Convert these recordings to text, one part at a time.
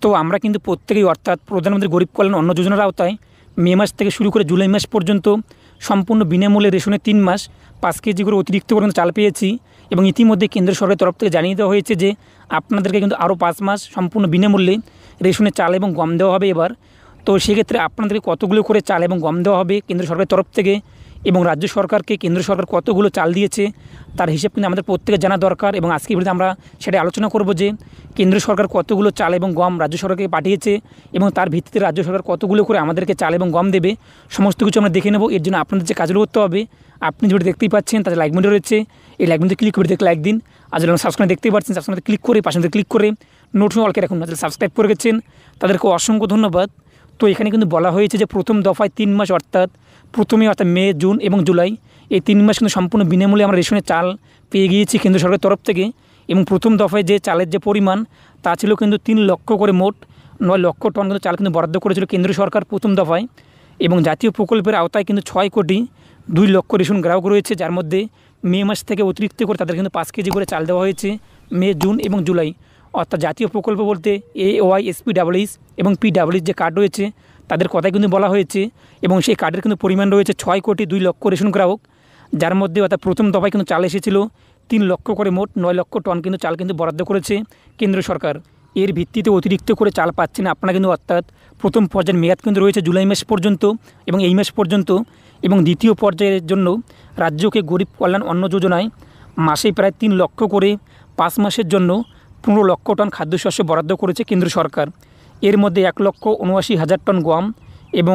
তো আমরা কিন্তু প্রত্যেকেই অর্থাৎ প্রধানমন্ত্রী গরিব কল্যাণ অন্ন যোজনার আওতায় মে মাস থেকে শুরু করে জুলাই মাস পর্যন্ত সম্পূর্ণ বিনামূল্যে রেশনে 3 মাস 5 কেজি করে অতিরিক্ত করে চাল পেয়েছি এবং ইতিমধ্যে কেন্দ্র সরকারের তরফ থেকে জানিয়ে দেওয়া হয়েছে যে আপনাদেরকে কিন্তু আরও 5 মাস সম্পূর্ণ বিনামূল্যে রেশনে চাল এবং গম দেওয়া হবে এবার। তো সেক্ষেত্রে আপনাদেরকে কতগুলো করে চাল এবং গম দেওয়া হবে কেন্দ্র সরকারের তরফ থেকে এবং রাজ্য সরকারকে কেন্দ্র সরকার কতগুলো চাল দিয়েছে তার হিসেব কিন্তু আমাদের প্রত্যেকের জানা দরকার। এবং আজকের ভিডিওতে আমরা সেটা আলোচনা করব যে কেন্দ্র সরকার কতগুলো চাল এবং গম রাজ্য সরকারকে পাঠিয়েছে এবং তার ভিত্তিতে রাজ্য সরকার কতগুলো করে আমাদেরকে চাল এবং গম দেবে, সমস্ত কিছু আমরা দেখে নেব। এর জন্য আপনাদের যে কাজগুলো করতে হবে, আপনি যেটা দেখতেই পাচ্ছেন তাদের লাইক বাটন রয়েছে, এই লাইক বাটনে ক্লিক করে দেখে লাইক দিন। আর যারা সাবস্ক্রাইব দেখতেই পাচ্ছেন সাবস্ক্রাইব ক্লিক করে পাশে ক্লিক করে নোটিফিকেশন অলকে রাখুন। যারা সাবস্ক্রাইব করে গেছেন তাদেরকে অসংখ্য ধন্যবাদ। তো এখানে কিন্তু বলা হয়েছে যে প্রথম দফায় 3 মাস অর্থাৎ মে, জুন এবং জুলাই এই 3 মাস কিন্তু সম্পূর্ণ বিনামূল্যে আমরা রেশনে চাল পেয়ে গিয়েছি কেন্দ্র সরকারের তরফ থেকে। এবং প্রথম দফায় যে চালের যে পরিমাণ তা ছিল কিন্তু 3 লক্ষ করে, মোট 9 লক্ষ টন কিন্তু চাল কিন্তু বরাদ্দ করেছিল কেন্দ্র সরকার প্রথম দফায়। এবং জাতীয় প্রকল্পের আওতায় কিন্তু 6 কোটি 2 লক্ষ রেশন গ্রাহক রয়েছে, যার মধ্যে মে মাস থেকে অতিরিক্ত করে তাদের কিন্তু 5 কেজি করে চাল দেওয়া হয়েছে মে, জুন এবং জুলাই। অর্থাৎ জাতীয় প্রকল্প বলতে AAY SPHH এবং PHH যে কার্ড রয়েছে তাদের কথাই কিন্তু বলা হয়েছে। এবং সেই কার্ডের কিন্তু পরিমাণ রয়েছে 6 কোটি 2 লক্ষ রেশন গ্রাহক, যার মধ্যে অর্থাৎ প্রথম দফায় কিন্তু চাল এসেছিল 3 লক্ষ করে, মোট 9 লক্ষ টন কিন্তু চাল কিন্তু বরাদ্দ করেছে কেন্দ্র সরকার। এর ভিত্তিতে অতিরিক্ত করে চাল পাচ্ছেন আপনারা কিন্তু, অর্থাৎ প্রথম পর্যায়ের মেয়াদ কিন্তু রয়েছে জুলাই মাস পর্যন্ত এবং এই মাস পর্যন্ত। এবং দ্বিতীয় পর্যায়ের জন্য রাজ্যকে গরিব কল্যাণ অন্ন যোজনায় মাসে প্রায় 3 লক্ষ করে 5 মাসের জন্য 15 লক্ষ টন খাদ্যশস্য বরাদ্দ করেছে কেন্দ্র সরকার। এর মধ্যে 1,79,000 টন গম এবং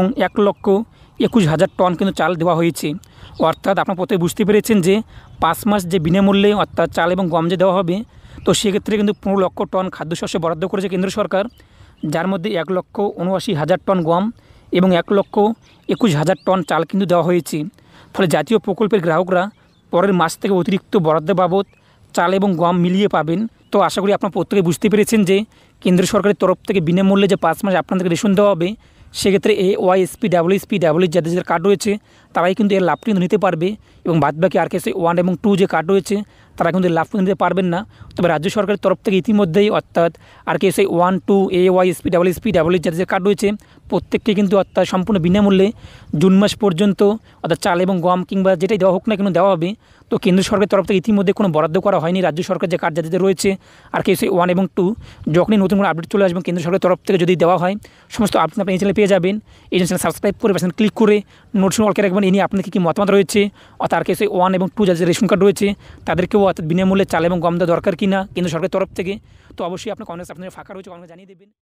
1,21,000 টন কিন্তু চাল দেওয়া হয়েছে। অর্থাৎ আপনারা প্রত্যেকে বুঝতে পেরেছেন যে 5 মাস যে বিনামূল্যে অর্থাৎ চাল এবং গম যে দেওয়া হবে, তো সেক্ষেত্রে কিন্তু 15 লক্ষ টন খাদ্যশস্য বরাদ্দ করেছে কেন্দ্র সরকার, যার মধ্যে 1,79,000 টন গম এবং 1,21,000 টন চাল কিন্তু দেওয়া হয়েছে। ফলে জাতীয় প্রকল্পের গ্রাহকরা পরের মাস থেকে অতিরিক্ত বরাদ্দ বাবদ চাল এবং গম মিলিয়ে পাবেন। তো আশা করি আপনারা প্রত্যেকে বুঝতে পেরেছেন যে কেন্দ্র সরকারের তরফ থেকে বিনামূল্যে যে 5 মাস আপনাদেরকে রেশন দেওয়া হবে, সেক্ষেত্রে AAY SPHH যাদের কার্ড রয়েছে তারাই কিন্তু এর লাভটি নিতে পারবে এবং বাদবাকি RKSY 1 এবং 2 যে কার্ড রয়েছে তারা কিন্তু লাভ নিতে পারবেন না। তবে রাজ্য সরকারের তরফ থেকে ইতিমধ্যেই অর্থাৎ RKSY 1, 2, AAY SPHH যাদের যে কার্ড রয়েছে প্রত্যেককে কিন্তু অর্থাৎ সম্পূর্ণ বিনামূল্যে জুন মাস পর্যন্ত অর্থাৎ চাল এবং গম কিংবা যেটাই দেওয়া হোক না কেন দেওয়া হবে। তো কেন্দ্র সরকারের তরফ থেকে ইতিমধ্যে কোনো বরাদ্দ করা হয়নি। রাজ্য সরকার যে কার্ড যাদের রয়েছে RKSY 1 এবং 2, যখনই নতুন কোনো আপডেট চলে আসবে কেন্দ্র সরকারের তরফ থেকে যদি দেওয়া হয় সমস্ত আপডেট আপনি এই চ্যানেলে পেয়ে যাবেন। এই চ্যানেল সাবস্ক্রাইব করে পাশে ক্লিক করে নোটিফিকেশন অলকে রাখবেন। এই নিয়ে আপনাদের কী মতামত রয়েছে, অর্থাৎ RKSY 1 এবং 2 যাদের রেশন কার্ড রয়েছে তাদেরকেও অর্থাৎ বিনামূল্যে চাল এবং গম দেওয়া দরকার কিনা কেন্দ্র সরকারের তরফ থেকে। তো অবশ্যই আপনার কমেন্টস আপনাদের ফাঁকা রয়েছে, কমেন্টে জানিয়ে দেবেন।